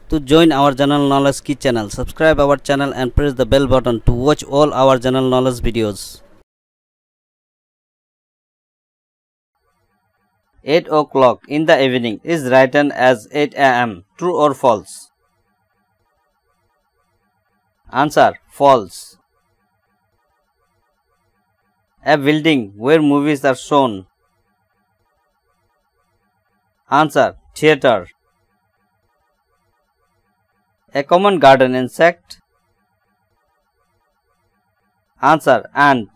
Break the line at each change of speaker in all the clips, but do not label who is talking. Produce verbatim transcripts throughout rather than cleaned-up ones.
To join our general knowledge key channel, subscribe our channel and press the bell button to watch all our general knowledge videos. eight o'clock in the evening is written as eight A M True or false? Answer: false. A building where movies are shown. Answer: theater. A common garden insect. Answer: ant.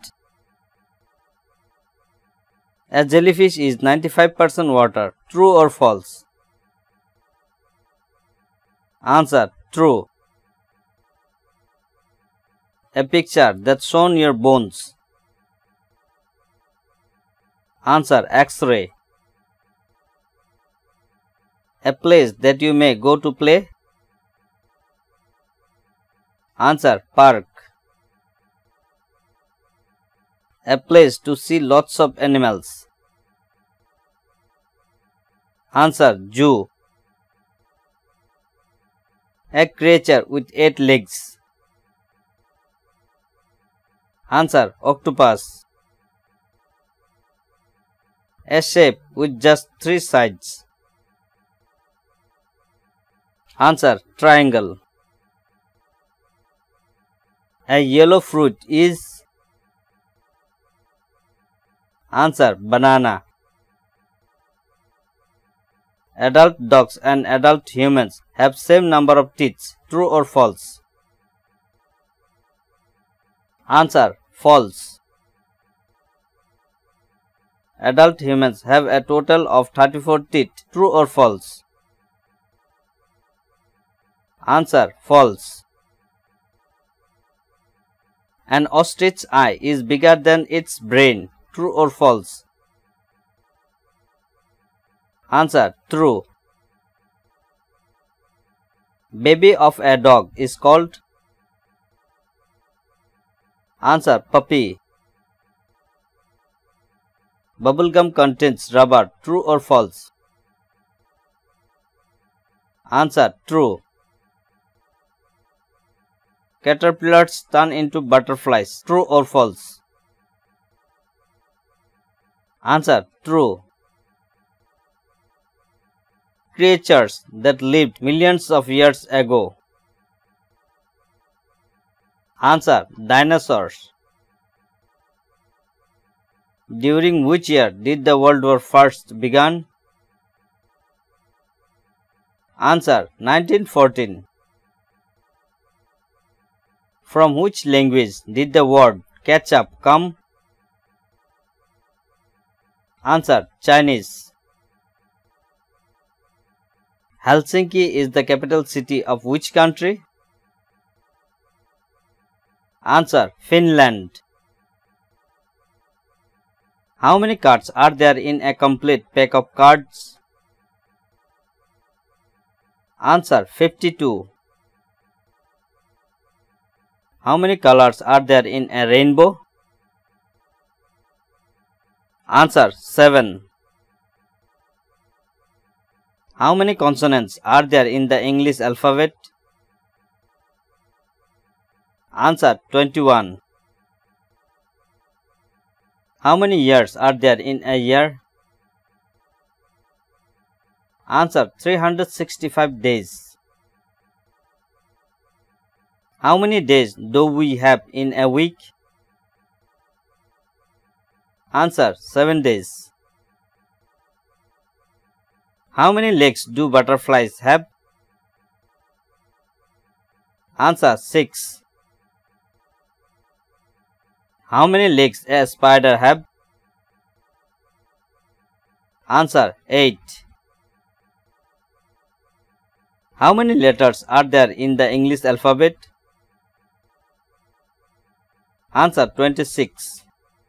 A jellyfish is ninety-five percent water. True or false? Answer: true. A picture that shows your bones. Answer: X-ray. A place that you may go to play. Answer: park. A place to see lots of animals. Answer: zoo. A creature with eight legs. Answer: octopus. A shape with just three sides. Answer: triangle. A yellow fruit is. Answer: banana. Adult dogs and adult humans have same number of teeth. True or false? Answer: false. Adult humans have a total of thirty-four teeth. True or false? Answer: false. An ostrich eye is bigger than its brain. True or false? Answer: true. Baby of a dog is called. Answer: puppy. Bubblegum contains rubber. True or false? Answer: true. Caterpillars turn into butterflies. True or false? Answer: true. Creatures that lived millions of years ago. Answer: dinosaurs. During which year did the World War first began? Answer: nineteen fourteen. From which language did the word ketchup come? Answer: Chinese. Helsinki is the capital city of which country? Answer: Finland. How many cards are there in a complete pack of cards? Answer: fifty-two. How many colors are there in a rainbow? Answer: seven. How many consonants are there in the English alphabet? Answer: twenty-one. How many years are there in a year? Answer: three hundred sixty-five days. How many days do we have in a week? Answer: seven days. How many legs do butterflies have? Answer: six. How many legs a spider have? Answer: eight. How many letters are there in the English alphabet? Answer: twenty-six.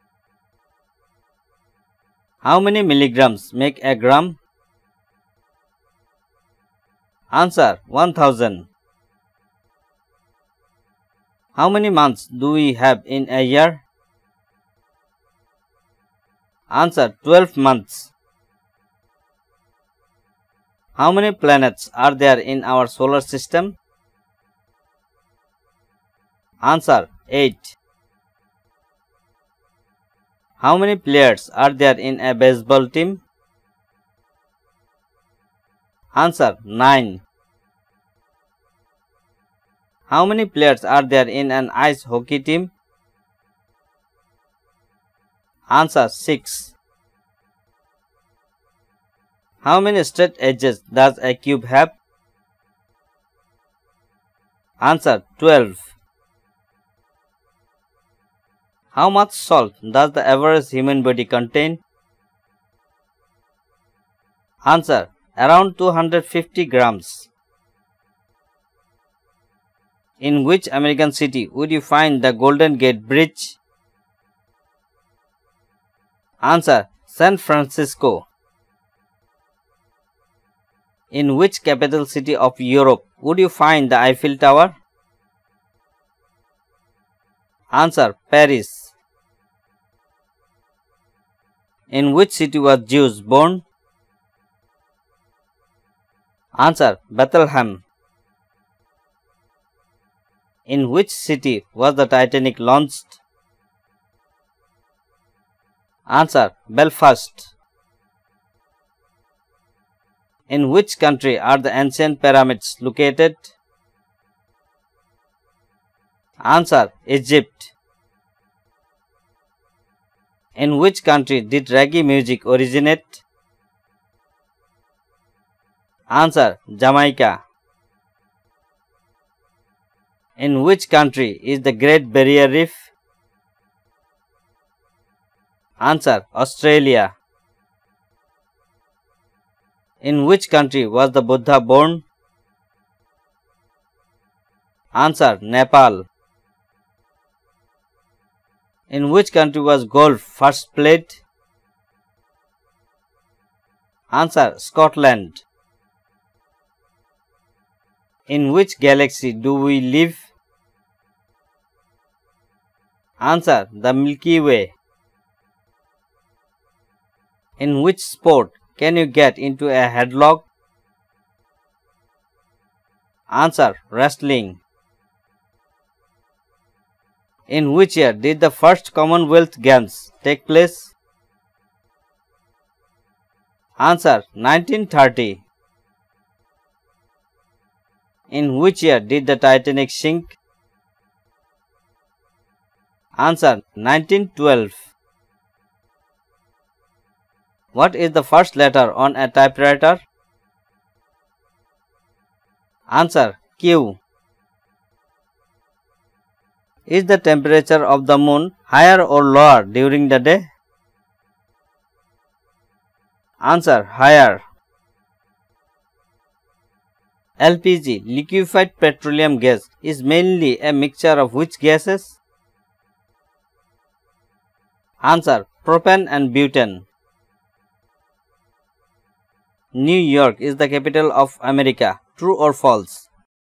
How many milligrams make a gram? Answer: one thousand. How many months do we have in a year? Answer: twelve months. How many planets are there in our solar system? Answer: eight. How many players are there in a baseball team? Answer: nine. How many players are there in an ice hockey team? Answer: six. How many straight edges does a cube have? Answer: twelve. How much salt does the average human body contain? Answer: around two hundred fifty grams. In which American city would you find the Golden Gate Bridge? Answer: San Francisco. In which capital city of Europe would you find the Eiffel Tower? Answer: Paris. In which city was Jesus born? Answer: Bethlehem. In which city was the Titanic launched? Answer: Belfast. In which country are the ancient pyramids located? Answer: Egypt. In which country did reggae music originate? Answer: Jamaica. In which country is the Great Barrier Reef? Answer: Australia. In which country was the Buddha born? Answer: Nepal. In which country was golf first played? Answer: Scotland. In which galaxy do we live? Answer: the Milky Way. In which sport can you get into a headlock? Answer: wrestling. In which year did the first Commonwealth Games take place? Answer: nineteen thirty. In which year did the Titanic sink? Answer: nineteen twelve. What is the first letter on a typewriter? Answer: Q. Is the temperature of the moon higher or lower during the day? Answer: higher. L P G, liquefied petroleum gas, is mainly a mixture of which gases? Answer: propane and butane. New York is the capital of America. True or false?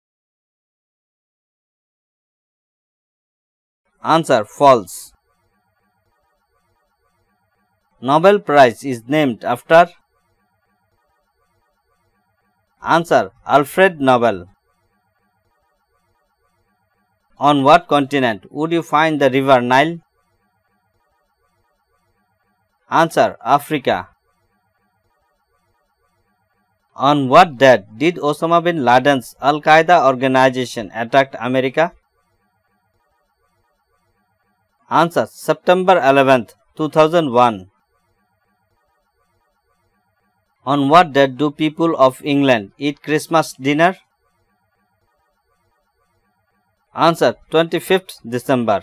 Answer: false. Nobel Prize is named after? Answer: Alfred Nobel. On what continent would you find the river Nile? Answer: Africa. On what date did Osama bin Laden's Al-Qaeda organization attack America? Answer: September eleventh, two thousand one. On what date do people of England eat Christmas dinner? Answer: twenty-fifth December.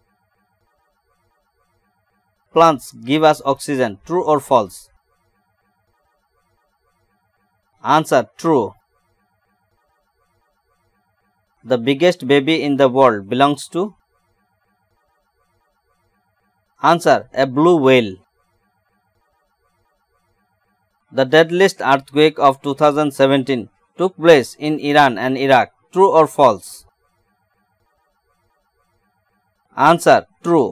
Plants give us oxygen. True or false? Answer: true. The biggest baby in the world belongs to? Answer: a blue whale. The deadliest earthquake of two thousand seventeen took place in Iran and Iraq. True or false? Answer: true.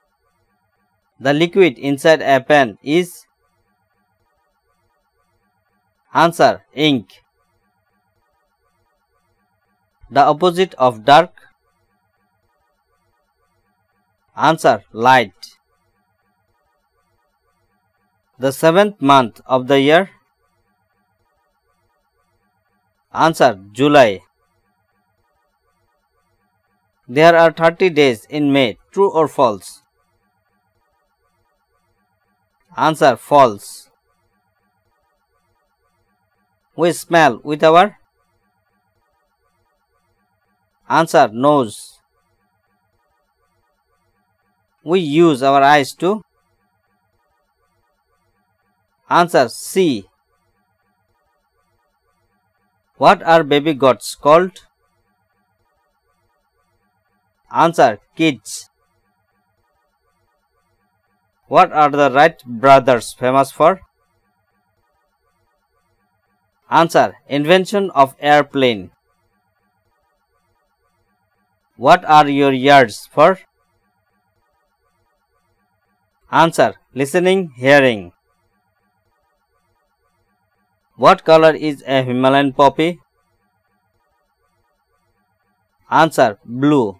The liquid inside a pen is? Answer: ink. The opposite of dark? Answer: light. The seventh month of the year? Answer: July. There are thirty days in May. True or false? Answer: false. We smell with our? Answer: nose. We use our eyes to? Answer: see. What are baby goats called? Answer: kids. What are the Wright brothers famous for? Answer: invention of airplane. What are your ears for? Answer: listening, hearing. What color is a Himalayan poppy? Answer: blue.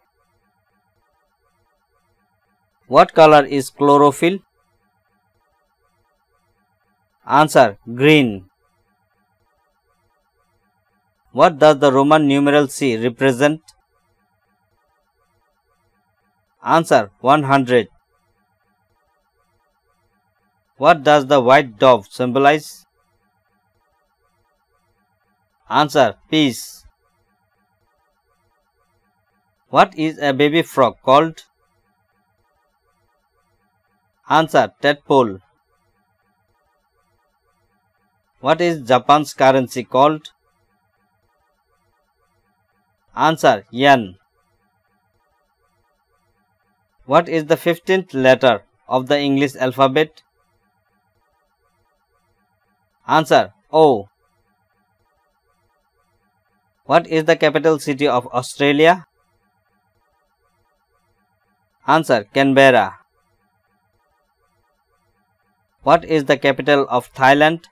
What color is chlorophyll? Answer: green. What does the Roman numeral C represent? Answer: one hundred. What does the white dove symbolize? Answer: peace. What is a baby frog called? Answer: tadpole. What is Japan's currency called? Answer: yen. What is the fifteenth letter of the English alphabet? Answer: O. What is the capital city of Australia? Answer: Canberra. What is the capital of Thailand?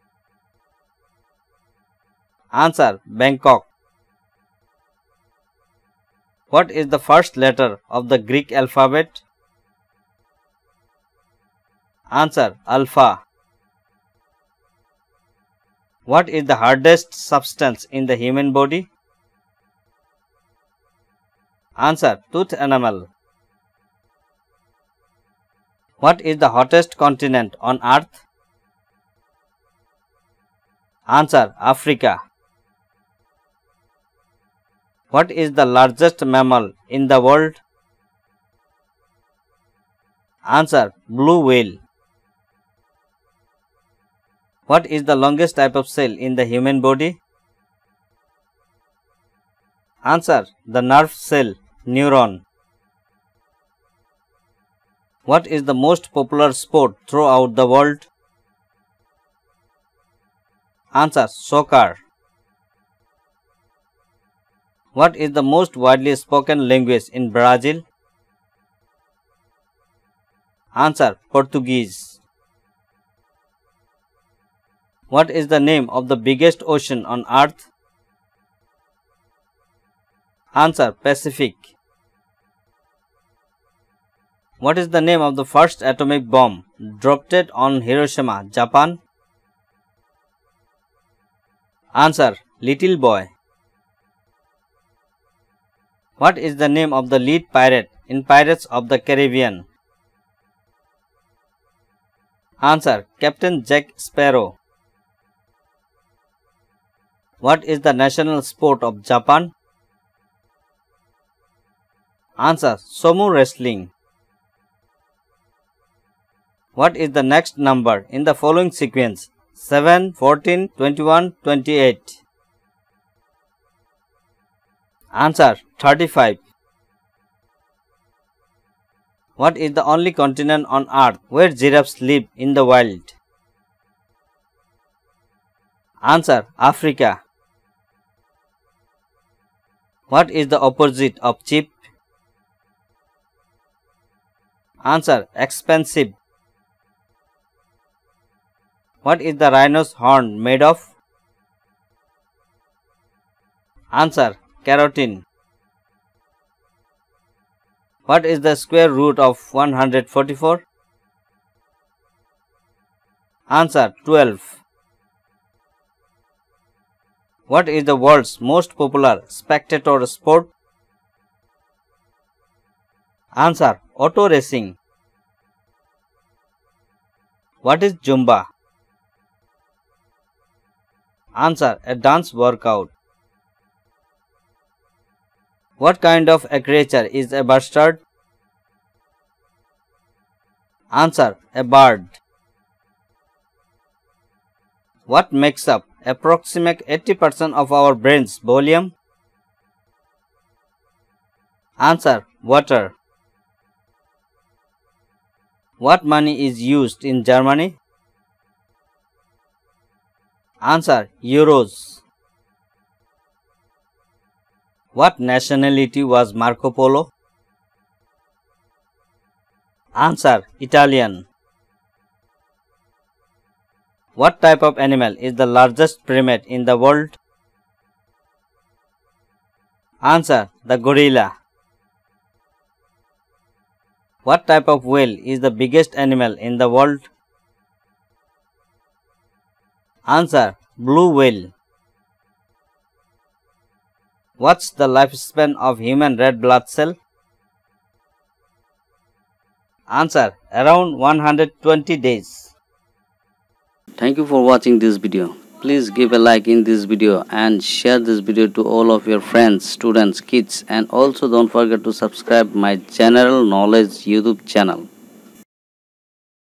Answer: Bangkok. What is the first letter of the Greek alphabet? Answer: Alpha. What is the hardest substance in the human body? Answer: tooth enamel. What is the hottest continent on earth? Answer: Africa. What is the largest mammal in the world? Answer: blue whale. What is the longest type of cell in the human body? Answer: the nerve cell, neuron. What is the most popular sport throughout the world? Answer: soccer. What is the most widely spoken language in Brazil? Answer: Portuguese. What is the name of the biggest ocean on earth? Answer: Pacific. What is the name of the first atomic bomb dropped on Hiroshima, Japan? Answer: Little Boy. What is the name of the lead pirate in Pirates of the Caribbean? Answer: Captain Jack Sparrow. What is the national sport of Japan? Answer: Sumo wrestling. What is the next number in the following sequence? seven, fourteen, twenty-one, twenty-eight. Answer: thirty-five. What is the only continent on earth where giraffes live in the wild? Answer: Africa. What is the opposite of cheap? Answer: expensive. What is the rhino's horn made of? Answer: keratin. What is the square root of one hundred forty-four? Answer: twelve. What is the world's most popular spectator sport? Answer: auto racing. What is Zumba? Answer: a dance workout. What kind of a creature is a bustard? Answer: a bird. What makes up approximate eighty percent of our brain's volume? Answer: water. What money is used in Germany? Answer: euros. What nationality was Marco Polo? Answer: Italian. What type of animal is the largest primate in the world? Answer: the gorilla. What type of whale is the biggest animal in the world? Answer: blue whale. What's the lifespan of human red blood cell? Answer: around one hundred twenty days. Thank you for watching this video. Please give a like in this video and share this video to all of your friends, students, kids, and also don't forget to subscribe my general knowledge YouTube channel.